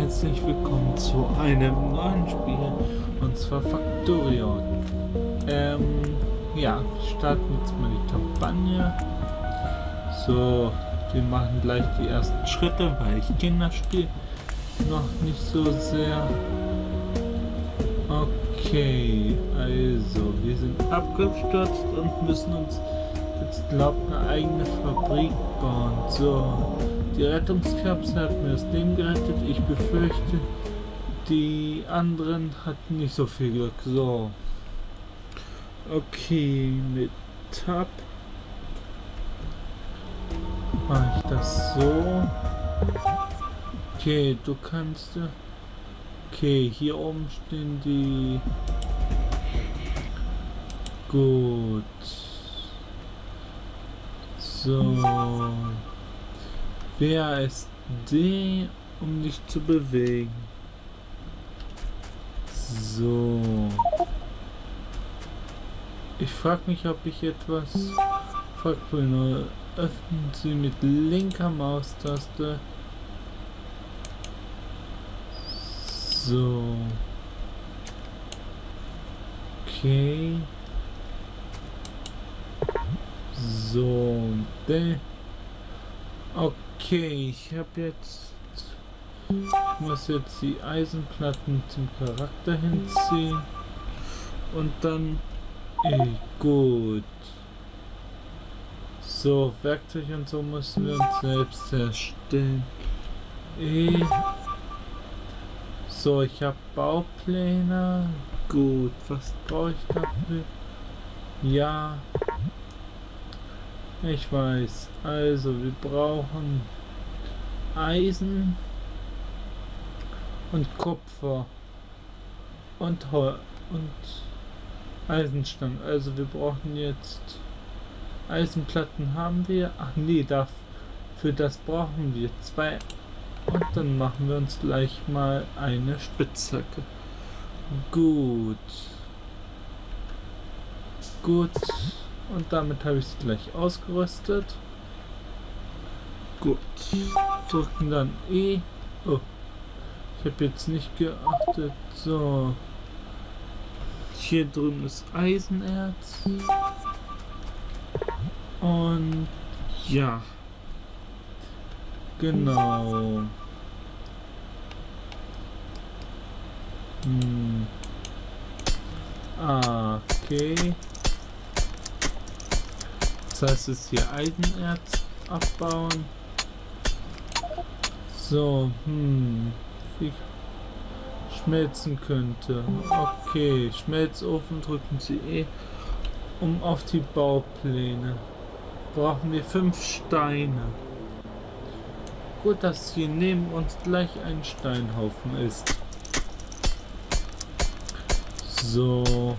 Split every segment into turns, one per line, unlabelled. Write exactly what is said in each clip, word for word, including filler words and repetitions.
herzlich willkommen zu einem neuen Spiel, und zwar Factorio. Ähm, ja, starten jetzt mal die Kampagne. So, wir machen gleich die ersten Schritte, weil ich kenne das Spiel noch nicht so sehr. Okay, also, wir sind abgestürzt und müssen uns jetzt, glaubt, eine eigene Fabrik bauen. So, die Rettungskapsel hat mir das Leben gerettet. Ich befürchte, die anderen hatten nicht so viel Glück. So, okay, mit Tab mache ich das so. Okay, du kannst. Okay, hier oben stehen die. Gut. So. Wer ist D, um dich zu bewegen? So. Ich frage mich, ob ich etwas. Nur öffnen Sie mit linker Maustaste. So. Okay. So. De. Okay, ich habe jetzt. Ich muss jetzt die Eisenplatten zum Charakter hinziehen. Und dann. Eh, gut. So, Werkzeug und so müssen wir uns selbst herstellen. Eh. So, ich habe Baupläne. Gut, was brauche ich dafür? Ja. Ich weiß. Also, wir brauchen Eisen und Kupfer und Holz und Eisenstangen. Also, wir brauchen jetzt Eisenplatten haben wir. Ach nee, dafür das brauchen wir zwei. Und dann machen wir uns gleich mal eine Spitzhacke. Gut. Gut. Und damit habe ich es gleich ausgerüstet. Gut. Drücken dann E. Oh. Ich habe jetzt nicht geachtet. So. Hier drüben ist Eisenerz. Und ja. Genau. Hm. Ah, okay. Das heißt, es hier Eisenerz abbauen. So, hm. Wie ich schmelzen könnte. Okay, Schmelzofen drücken Sie E, um auf die Baupläne. Brauchen wir fünf Steine. Gut, dass hier neben uns gleich ein Steinhaufen ist. So.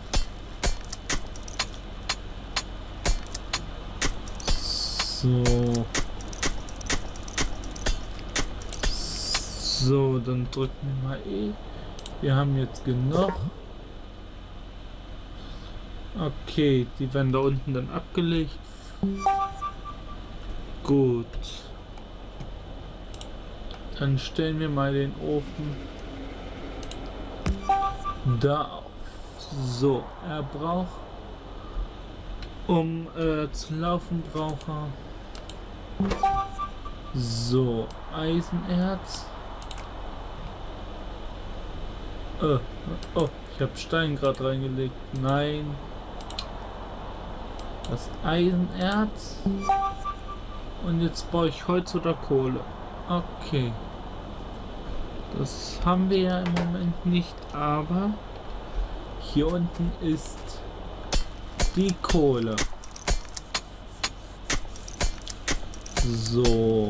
So. So, dann drücken wir mal E. Wir haben jetzt genug. Okay, die werden da unten dann abgelegt. Gut. Dann stellen wir mal den Ofen da auf. So, er braucht, um äh, zu laufen, braucht er so Eisenerz. Äh, oh, ich habe Stein gerade reingelegt. Nein. Das Eisenerz. Und jetzt brauche ich Holz oder Kohle. Okay. Das haben wir ja im Moment nicht, aber hier unten ist die Kohle. So.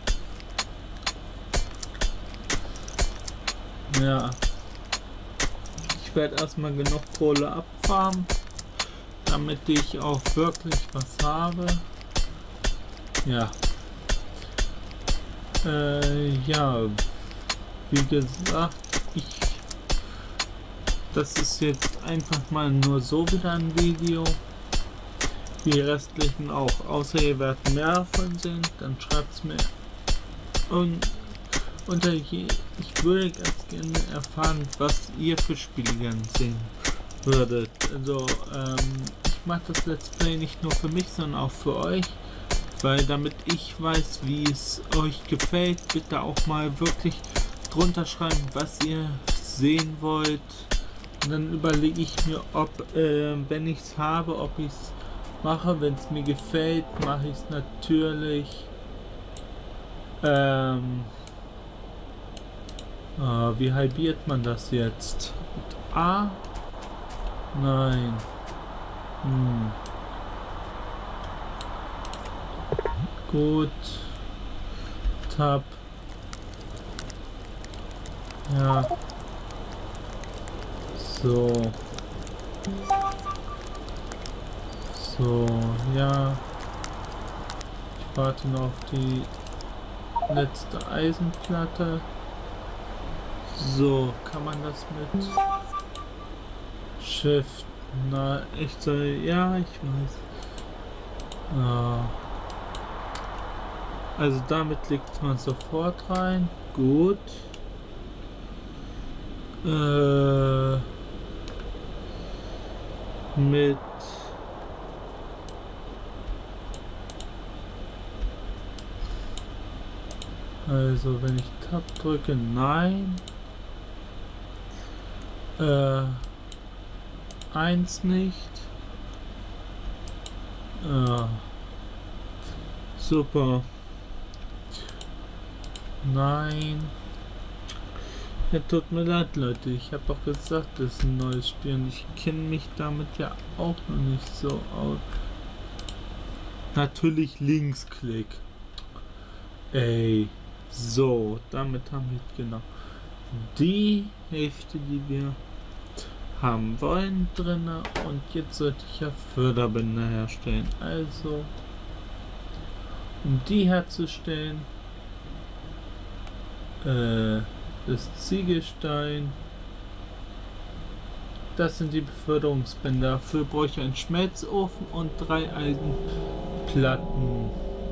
Ja. Ich werde erstmal genug Kohle abfarmen, damit ich auch wirklich was habe. Ja. Äh, ja. Wie gesagt, ich. Das ist jetzt einfach mal nur so wieder ein Video. Die restlichen auch. Außer ihr werdet mehr davon sehen, dann schreibt es mir. Und unter je, ich würde ganz gerne erfahren, was ihr für Spiele gerne sehen würdet. Also ähm, ich mache das Let's Play nicht nur für mich, sondern auch für euch, weil damit ich weiß, wie es euch gefällt, bitte auch mal wirklich drunter schreiben, was ihr sehen wollt. Und dann überlege ich mir, ob, äh, wenn ich es habe, ob ich es mache. Wenn es mir gefällt, mache ich es natürlich. Ähm, äh, wie halbiert man das jetzt? Mit A? Nein. Hm. Gut. Tab. Ja. So. So, ja. Ich warte noch auf die letzte Eisenplatte. So, kann man das mit Shift? Na, echt so, ja, ich weiß. Ah. Also damit legt man sofort rein. Gut. Äh, mit also wenn ich Tab drücke, nein. Äh, eins nicht. Äh, super. Nein. Ja, tut mir leid, Leute. Ich habe doch gesagt, das ist ein neues Spiel und ich kenne mich damit ja auch noch nicht so aus. Natürlich Linksklick. Ey. So, damit haben wir genau die Hälfte, die wir haben wollen, drin. Und jetzt sollte ich ja Förderbänder herstellen. Also, um die herzustellen, äh, das Ziegelstein, das sind die Beförderungsbänder. Dafür brauche ich einen Schmelzofen und drei Eisenplatten.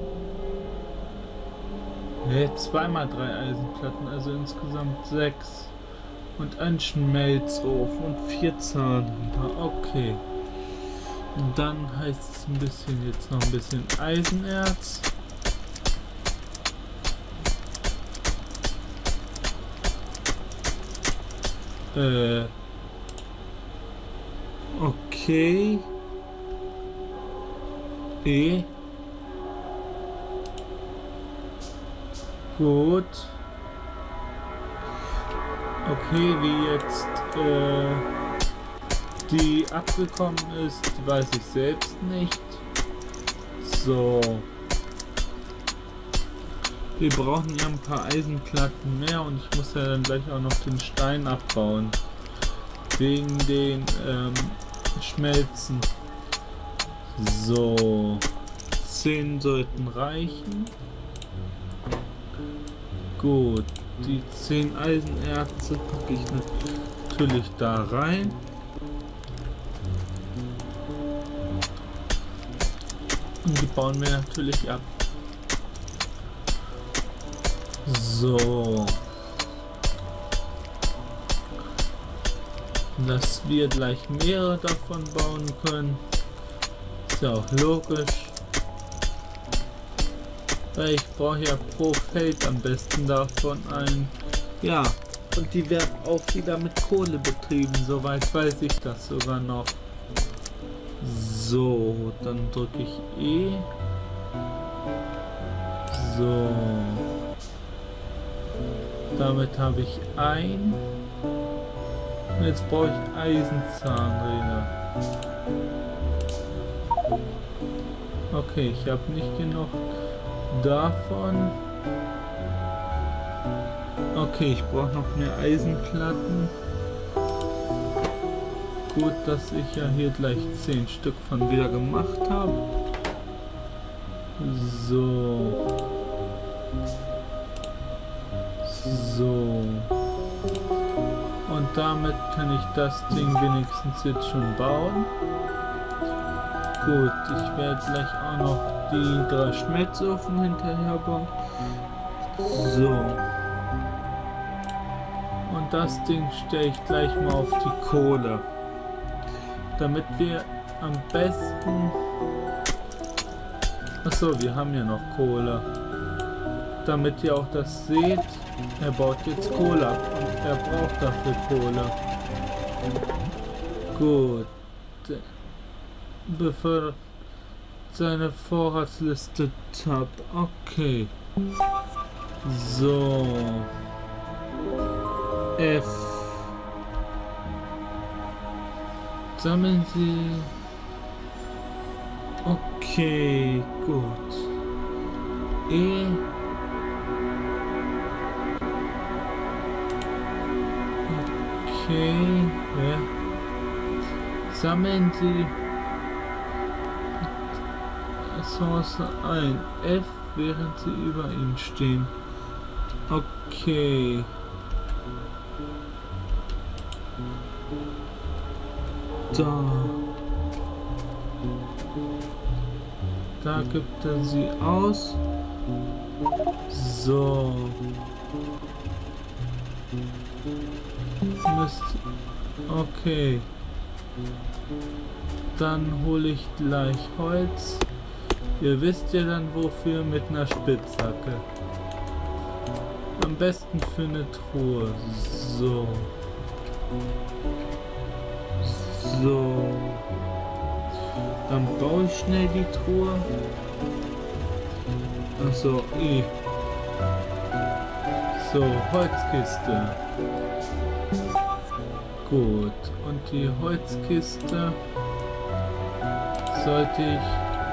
Ne, zweimal drei Eisenplatten, also insgesamt sechs. Und ein Schmelzofen und vier Zahnräder. Okay. Und dann heißt es ein bisschen, jetzt noch ein bisschen Eisenerz. Äh. Okay. E. Gut. Okay, wie jetzt äh, die abgekommen ist, weiß ich selbst nicht. So. Wir brauchen ja ein paar Eisenplatten mehr und ich muss ja dann gleich auch noch den Stein abbauen. Wegen den ähm, Schmelzen. So. zehn sollten reichen. Gut, die zehn Eisenerze packe ich natürlich da rein. Und die bauen wir natürlich ab. So. Dass wir gleich mehrere davon bauen können. Ist ja auch logisch. Weil ich brauche ja pro Feld am besten davon ein. Ja, und die werden auch wieder mit Kohle betrieben, soweit weiß ich das sogar noch. So, dann drücke ich E. So. Damit habe ich ein. Und jetzt brauche ich Eisenzahnräder. Okay, ich habe nicht genug davon. Okay, ich brauche noch mehr Eisenplatten. Gut, dass ich ja hier gleich zehn Stück von wieder gemacht habe. So. So. Und damit kann ich das Ding wenigstens jetzt schon bauen. Gut, ich werde gleich auch noch die drei Schmelzofen hinterher bauen. So. das Ding stelle ich gleich mal auf die Kohle. Damit wir am besten... Achso, wir haben ja noch Kohle. Damit ihr auch das seht, er baut jetzt Kohle ab und er braucht dafür Kohle. Gut. Befördert seine Vorratsliste Tab. Okay. So. F. Sammeln Sie. Okay, gut. E. Okay, ja. Sammeln Sie Ressource ein. F, während Sie über ihn stehen. Okay. Da. Da gibt er sie aus. So. Mist. Okay. Dann hole ich gleich Holz. Ihr wisst ja dann wofür, mit einer Spitzhacke. Am besten für eine Truhe. So. So. Dann baue ich schnell die Truhe. Achso, E. So, Holzkiste. Gut. Und die Holzkiste sollte ich...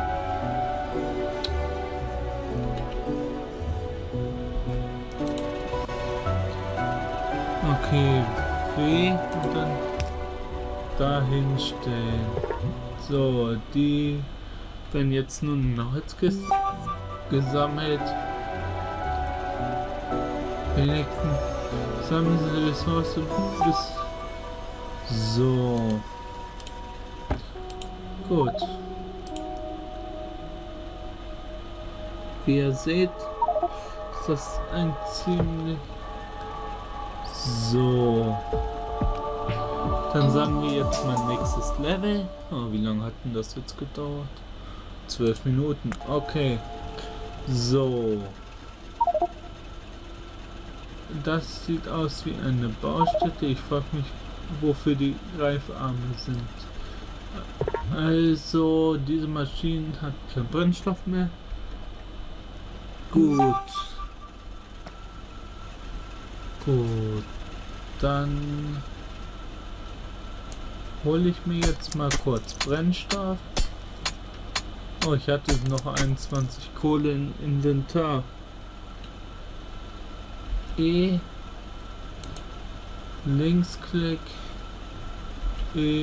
Okay, W und dann dahin stellen. So, die werden jetzt nun eine Holzkiste gesammelt. Benekten. Sammeln Sie die Ressource bis... So. Gut. Wie ihr seht, ist das ein ziemlich... So. Dann sagen wir jetzt mein nächstes Level. Oh, wie lange hat denn das jetzt gedauert? Zwölf Minuten. Okay. So. Das sieht aus wie eine Baustätte. Ich frage mich, wofür die Greifarme sind. Also, diese Maschine hat keinen Brennstoff mehr. Gut. Gut. Dann hole ich mir jetzt mal kurz Brennstoff. Oh, ich hatte noch einundzwanzig Kohle im Inventar. E. Linksklick. E.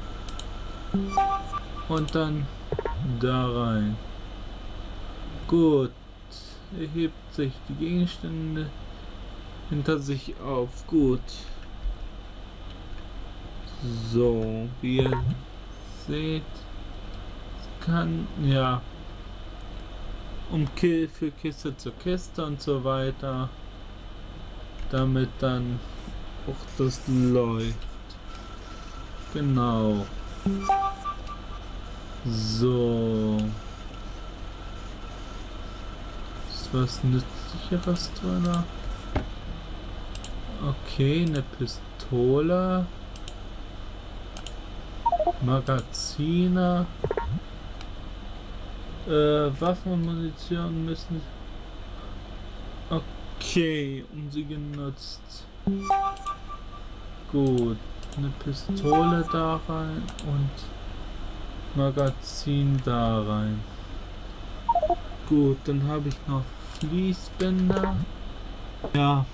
Und dann da rein. Gut. Er hebt sich die Gegenstände hinter sich auf. Gut. So, wie ihr seht, kann ja um Kill für Kiste zu Kiste und so weiter, damit dann auch das läuft. Genau. So. Ist was Nützlicheres drin? Okay, eine Pistole. Magazine. Äh, Waffen und Munition müssen... Okay, um sie genutzt. Gut. Eine Pistole da rein und Magazin da rein. Gut, dann habe ich noch Fließbänder. Ja.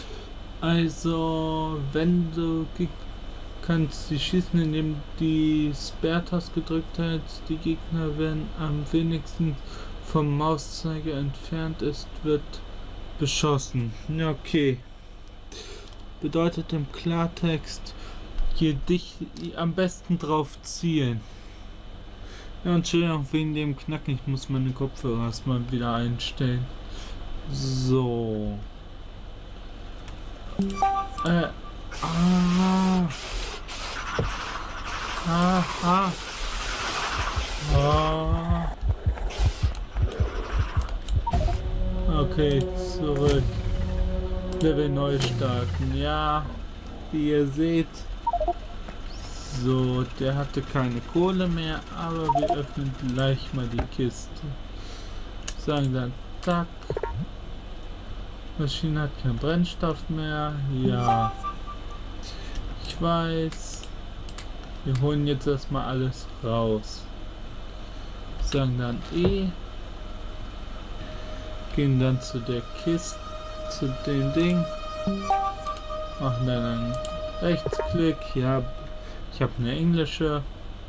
Also, wenn du kannst sie schießen, indem die Sperrtaste gedrückt hältst. Die Gegner werden am wenigsten vom Mauszeiger entfernt ist, wird beschossen. Ja, okay. Bedeutet im Klartext, hier dich am besten drauf zielen. Ja, und Entschuldigung wegen dem Knacken, ich muss meine Kopfhörer erstmal wieder einstellen. So. Äh, Ah. Ah, ah. Ah. Okay, zurück. Level neu starten. Ja, wie ihr seht. So, der hatte keine Kohle mehr, aber wir öffnen gleich mal die Kiste. Sagen dann, zack. Maschine hat keinen Brennstoff mehr. Ja. Ich weiß. Wir holen jetzt erstmal alles raus. Sagen dann E. Gehen dann zu der Kiste, zu dem Ding. Machen dann einen Rechtsklick. Ja, ich habe eine englische.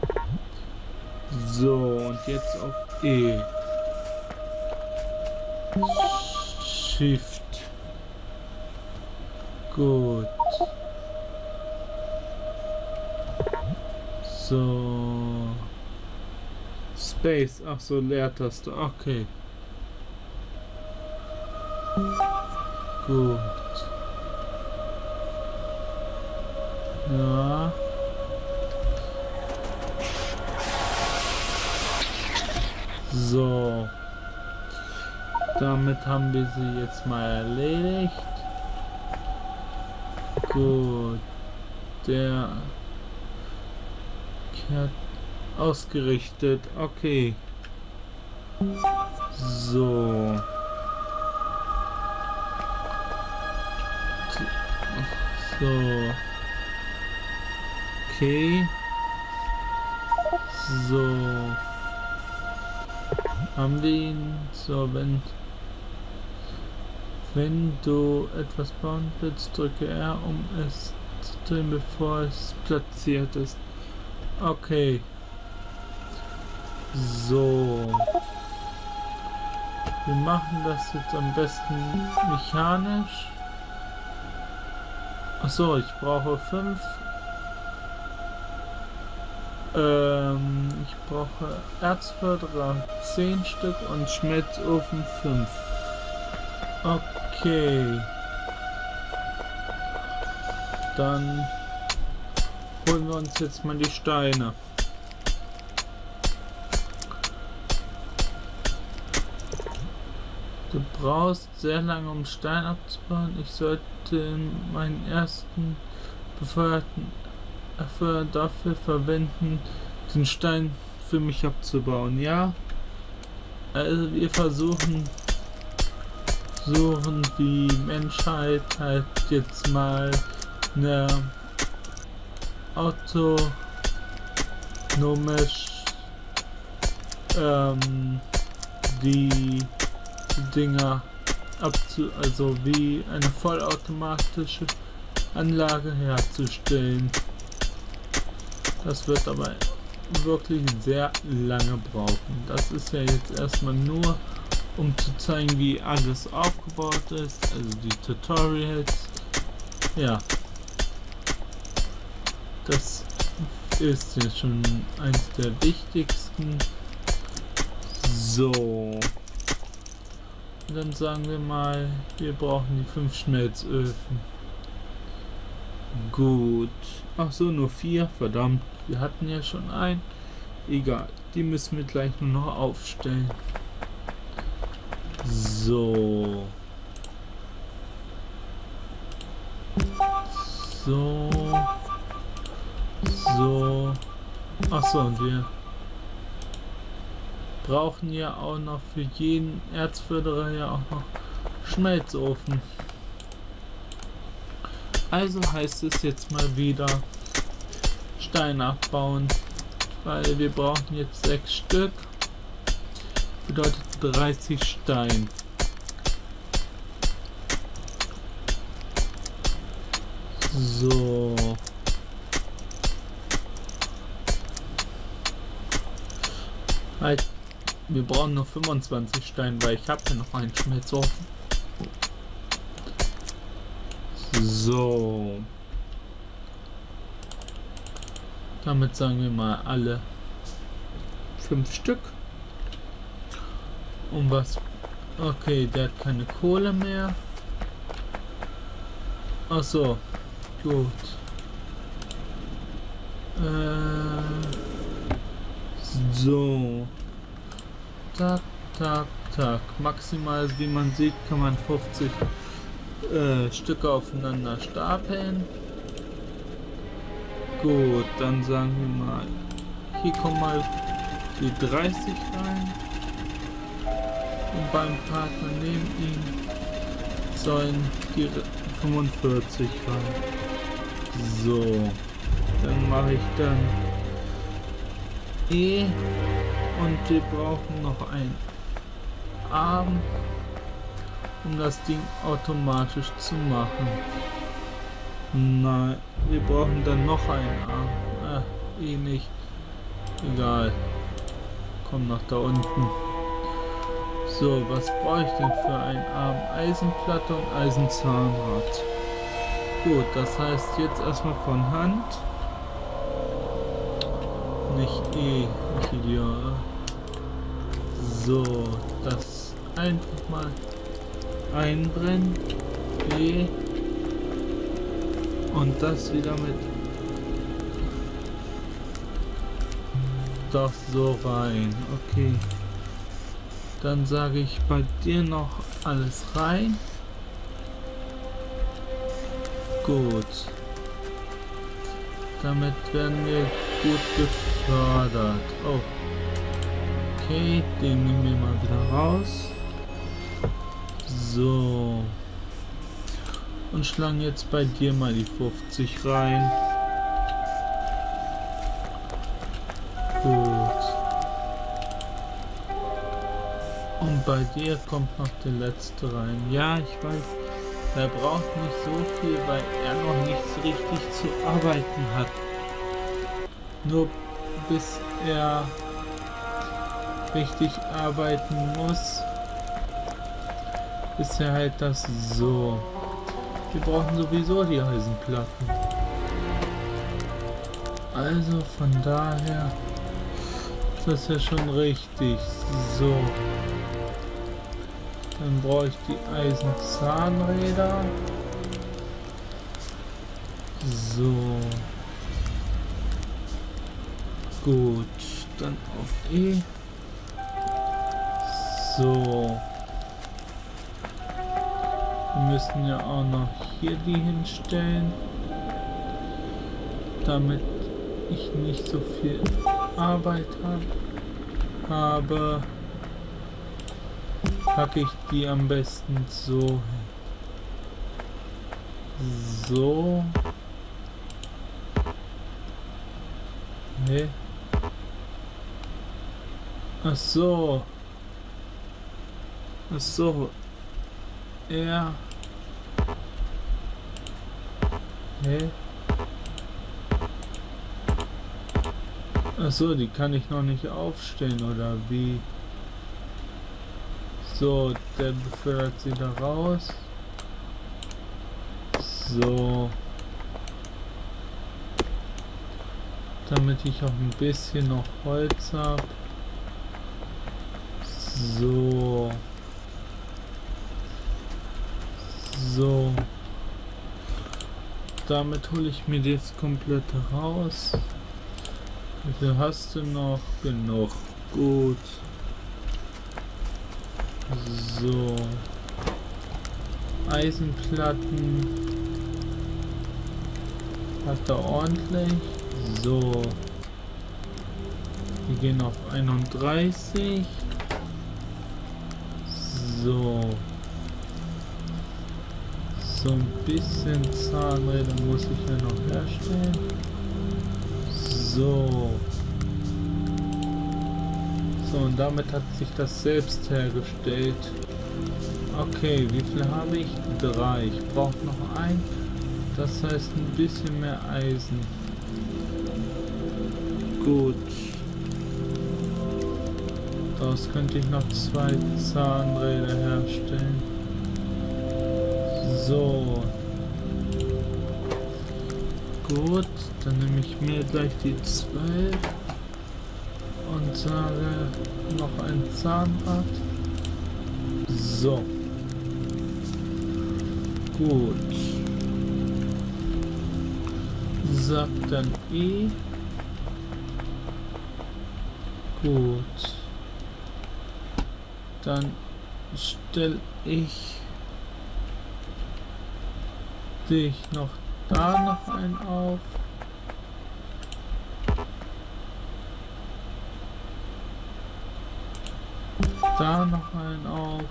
So, und jetzt auf E. Shift. Gut. So. Space. Ach so, Leertaste. Okay. Gut. Ja. So. Damit haben wir sie jetzt mal erledigt. Gut. Der kehrt ausgerichtet. Okay. So. So. Okay. So. Haben wir ihn. So, wenn wenn du etwas bauen willst, drücke R, um es zu drehen, bevor es platziert ist. Okay. So. Wir machen das jetzt am besten mechanisch. Achso, ich brauche fünf. Ähm, ich brauche Erzförderer zehn Stück und Schmelzofen fünf. Okay. Dann holen wir uns jetzt mal die Steine. Du brauchst sehr lange, um Stein abzubauen. Ich sollte meinen ersten befeuerten Erfeuer dafür verwenden, den Stein für mich abzubauen. Ja, also wir versuchen, suchen die Menschheit halt jetzt mal eine autonomisch ähm, die Dinger abzu, also wie eine vollautomatische Anlage herzustellen. Das wird aber wirklich sehr lange brauchen. Das ist ja jetzt erstmal nur, um zu zeigen, wie alles aufgebaut ist, also die Tutorials. Ja, das ist ja schon eins der wichtigsten. So, und dann sagen wir mal, wir brauchen die fünf Schmelzöfen. Gut. Ach so, nur vier. Verdammt. Wir hatten ja schon einen. Egal. Die müssen wir gleich nur noch aufstellen. So. So. So. Ach so, und wir brauchen ja auch noch für jeden Erzförderer ja auch noch Schmelzofen. Also heißt es jetzt mal wieder Stein abbauen, weil wir brauchen jetzt sechs Stück, bedeutet dreißig Stein. So. Halt, wir brauchen noch fünfundzwanzig Stein, weil ich habe ja noch einen Schmelzofen. So. Damit sagen wir mal alle fünf Stück. Um was? Okay, der hat keine Kohle mehr. Ach so. Gut. Äh, so. Tak, tak, tak. Maximal, wie man sieht, kann man fünfzig äh, Stücke aufeinander stapeln. Gut, dann sagen wir mal, hier kommen mal die dreißig rein. Und beim Partner neben ihm sollen die fünfundvierzig rein. So, dann mache ich dann E und wir brauchen noch einen Arm, um das Ding automatisch zu machen. Nein, wir brauchen dann noch einen Arm. Äh, eh nicht. Egal. Komm nach da unten. So, was brauche ich denn für einen Arm? Eisenplatte und Eisenzahnrad. Gut, das heißt jetzt erstmal von Hand. Nicht E, nicht Idiot. So, das einfach mal einbrennen. E. Und das wieder mit doch so rein. Okay. Dann sage ich bei dir noch alles rein. Gut. Damit werden wir gut gefördert. Oh. Okay, den nehmen wir mal wieder raus. So. Und schlagen jetzt bei dir mal die fünfzig rein. Gut. Und bei dir kommt noch der letzte rein. Ja, ich weiß, er braucht nicht so viel, weil er noch nicht so richtig zu arbeiten hat. Nur bis er richtig arbeiten muss, ist er halt das so. Wir brauchen sowieso die Eisenplatten. Also von daher ist das ja schon richtig. So. Dann brauche ich die Eisenzahnräder. So. Gut. Dann auf E. So. Wir müssen ja auch noch hier die hinstellen, damit ich nicht so viel Arbeit habe. habe packe ich die am besten so hin. So. Nee. Ach so. Ach so. Ja. Nee. Ach so, die kann ich noch nicht aufstellen, oder wie? So, der befördert sie da raus. So. Damit ich auch ein bisschen noch Holz habe. So. So. Damit hole ich mir das komplette raus. Wie viel hast du noch? Genug. Gut. So. Eisenplatten. Hat er ordentlich. So. Wir gehen auf einunddreißig. So. So ein bisschen Zahnräder muss ich ja noch herstellen. So. So, und damit hat sich das selbst hergestellt. Okay, wie viel habe ich? Drei. Ich brauche noch ein. Das heißt ein bisschen mehr Eisen. Gut. Daraus könnte ich noch zwei Zahnräder herstellen. So. Gut, dann nehme ich mir gleich die zwölf und sage noch ein Zahnrad. So. Gut. sagt dann E. Gut. Dann stelle ich dich noch da noch einen auf. Da noch einen auf.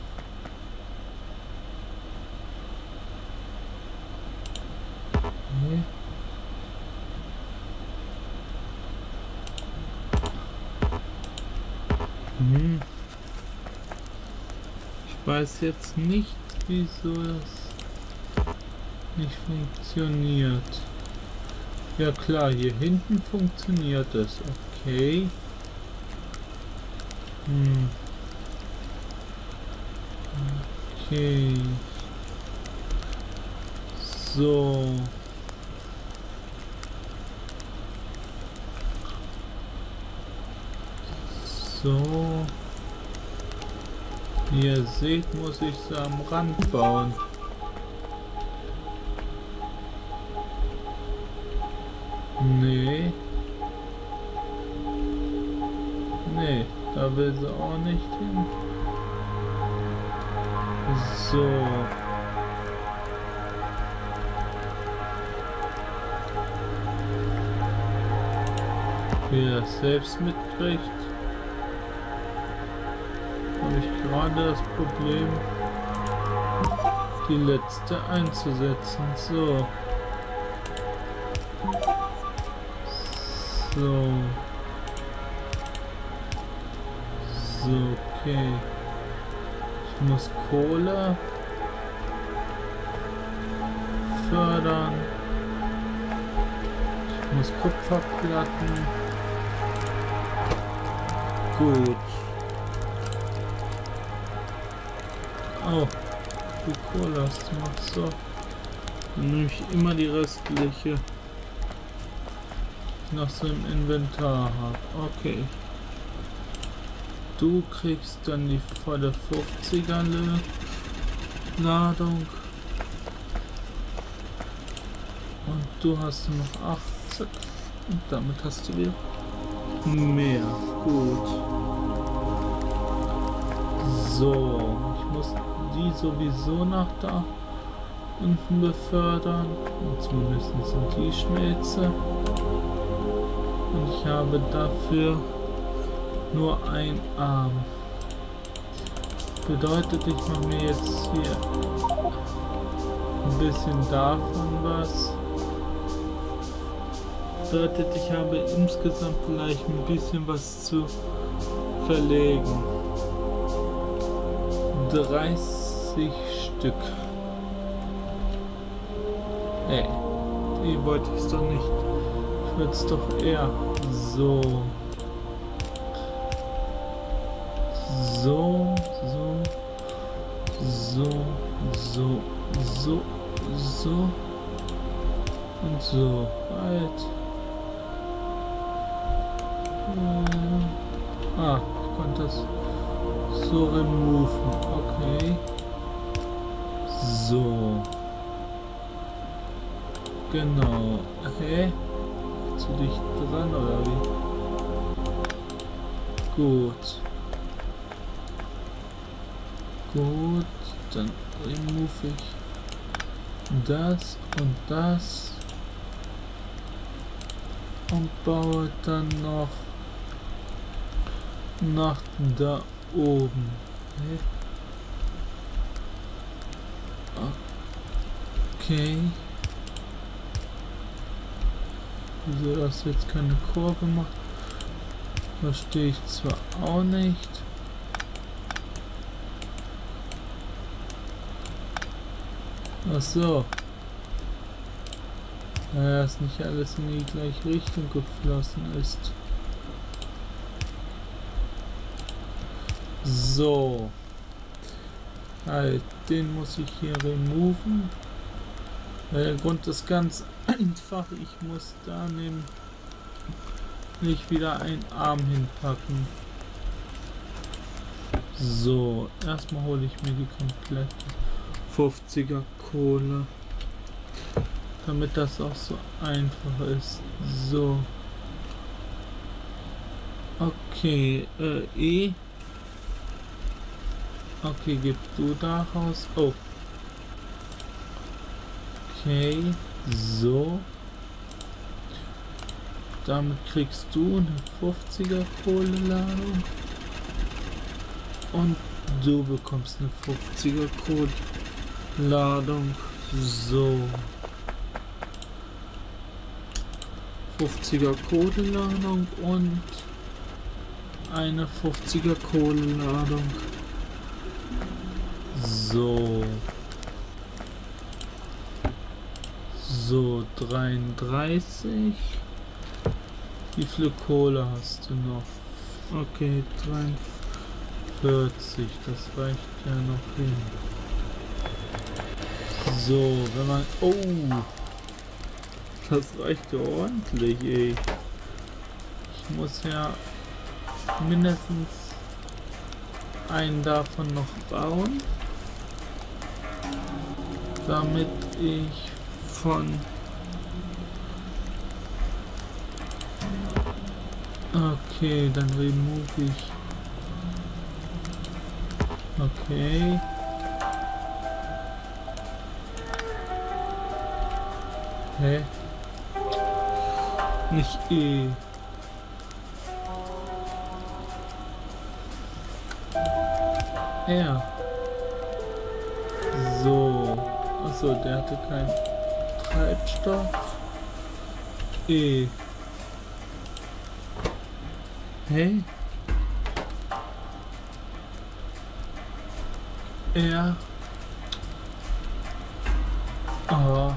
Nee. Hm. Ich weiß jetzt nicht, wieso das nicht funktioniert. Ja klar, hier hinten funktioniert es. Okay. Hm. Okay. So. So. Wie ihr seht, muss ich sie am Rand bauen. Nee. Nee, da will sie auch nicht hin. So. Wie er es selbst mitkriegt, habe ich gerade das Problem, die letzte einzusetzen. So. So. So, okay. Ich muss Kohle fördern. Ich muss Kupferplatten. Gut. Oh, die Kohle hast du noch so. Dann nehme ich immer die restliche noch so im Inventar habe. Okay. Du kriegst dann die volle fünfziger Ladung. Und du hast noch achtzig. Und damit hast du wieder mehr. Gut. So. Ich muss die sowieso nach da unten befördern. Und zumindest sind die Schmelze. Und ich habe dafür nur ein Arm. Bedeutet, ich mache mir jetzt hier ein bisschen davon was. Bedeutet, ich habe insgesamt vielleicht ein bisschen was zu verlegen. dreißig Stück. Ey, die wollte ich doch nicht. Ich würde es doch eher so. So, so, so, so, so, so und so. Halt. Äh, ah, ich konnte das so removen. Okay. So. Genau. Okay. Zu dicht dran oder wie? Gut. Gut, dann remove ich das und das und baue dann noch nach da oben. Okay. Wieso das jetzt keine Kurve macht, verstehe ich zwar auch nicht. Ach so. Naja, dass nicht alles in die gleiche Richtung geflossen ist. So. Halt, den muss ich hier removen. Der Grund ist ganz einfach. Ich muss da nehmen, nicht wieder einen Arm hinpacken. So, erstmal hole ich mir die komplette fünfziger Kohle. damit das auch so einfach ist. So. Okay, äh, E. Okay, gib du daraus. Oh. Okay, so. Damit kriegst du eine fünfziger Kohleladung. Und du bekommst eine fünfziger Kohleladung. So. fünfziger Kohleladung und eine fünfziger Kohleladung. So. So, dreiunddreißig. Wie viel Kohle hast du noch? Okay, dreiundvierzig. Das reicht ja noch hin. So, wenn man... Oh! Das reicht ja ordentlich, ey. Ich muss ja mindestens einen davon noch bauen, damit ich von... Okay, dann remove ich... Okay. Hä? Nicht E. R. So. Achso, der hatte keinen Treibstoff. E. Hey. R. Oh.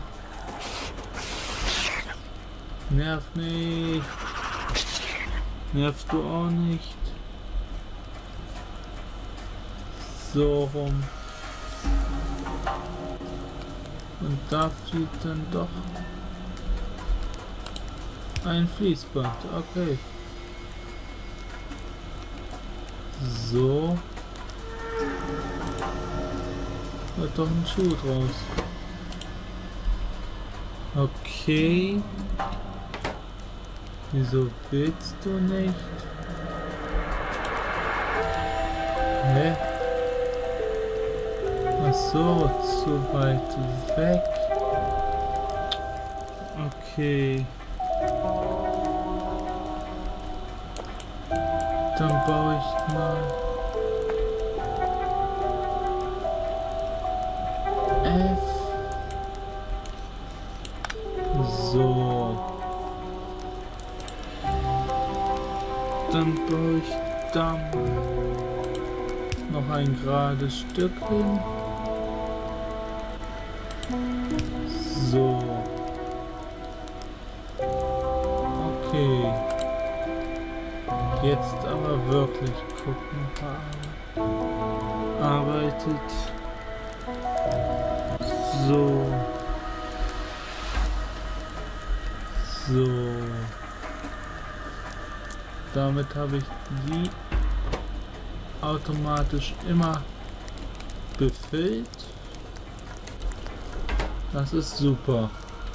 Nerv nicht. Nervst du auch nicht. So rum. Und da fliegt dann doch ein Fließband. Okay. So. Wird doch ein Schuh draus. Okay. Wieso willst du nicht? Hä? Ach so, zu weit weg. Okay. Dann baue ich mal F. So. Dann baue ich da noch ein gerades Stück hin. So. Okay. Jetzt aber wirklich gucken. Arbeitet. So. So. Damit habe ich die automatisch immer befüllt. Das ist super.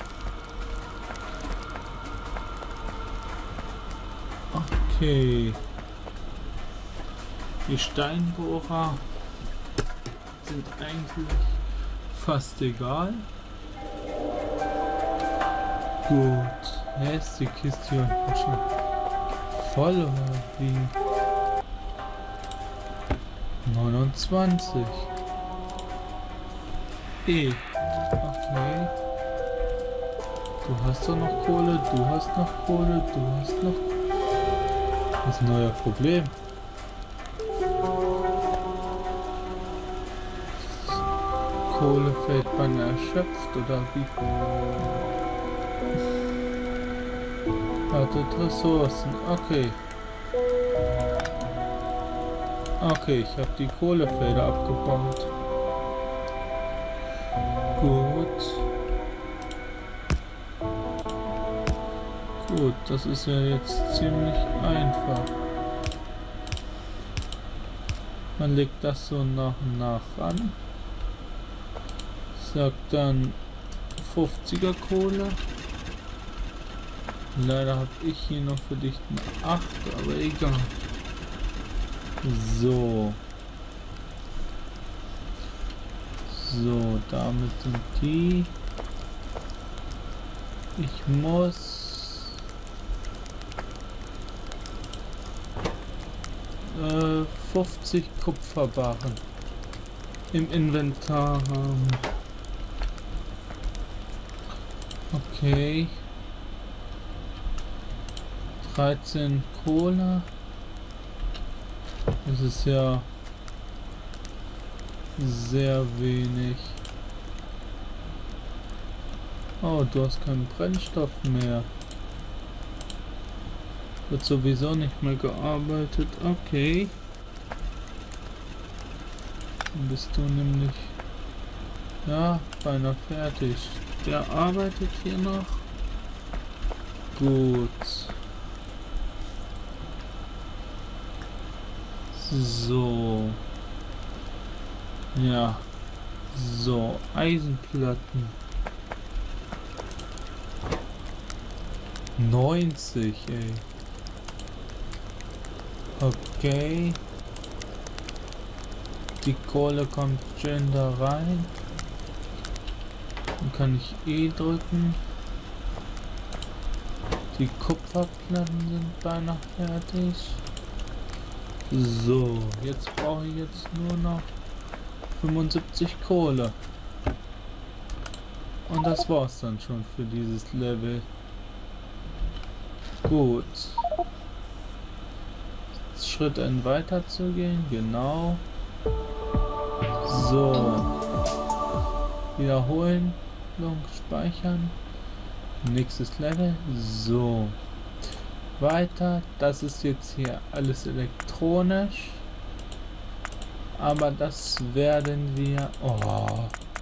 Okay. Die Steinbohrer sind eigentlich fast egal. Gut. Hä, ist die Kiste hier schon voll oder wie? neunundzwanzig. E. Okay. Du hast doch noch Kohle, du hast noch Kohle, du hast noch... Das ist ein neuer Problem. Kohlefeldbahn erschöpft oder wie? Wartet Ressourcen, okay. Okay, ich habe die Kohlefelder abgebaut. Gut. Gut, das ist ja jetzt ziemlich einfach. Man legt das so nach und nach an. Sagt dann fünfziger Kohle. Leider habe ich hier noch für dich eine acht, aber egal. So. So, damit sind die. Ich muss äh, fünfzig Kupferbarren im Inventar haben. Okay. dreizehn Cola. Das ist ja sehr wenig. Oh, du hast keinen Brennstoff mehr. Wird sowieso nicht mehr gearbeitet. Okay. Dann bist du nämlich ja beinahe fertig. Der arbeitet hier noch. Gut. So. Ja. So, Eisenplatten. neunzig, ey. Okay. Die Kohle kommt schön da rein. Dann kann ich E drücken. Die Kupferplatten sind beinahe fertig. So, jetzt brauche ich jetzt nur noch fünfundsiebzig Kohle. Und das war's dann schon für dieses Level. Gut. Schritt ein weiter zu gehen, genau. So. Wiederholen. Speichern. Nächstes Level. So. Weiter. Das ist jetzt hier alles elektronisch. Aber das werden wir oh,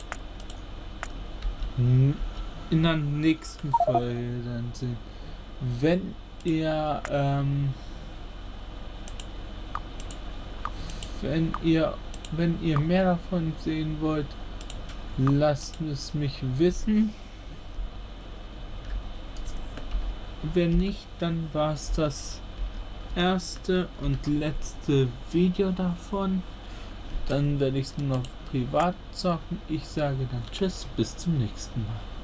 in der nächsten Folge dann sehen. Wenn ihr ähm, wenn ihr wenn ihr mehr davon sehen wollt, lasst es mich wissen. Wenn nicht, dann war es das erste und letzte Video davon. Dann werde ich es nur noch privat zocken. Ich sage dann tschüss, bis zum nächsten Mal.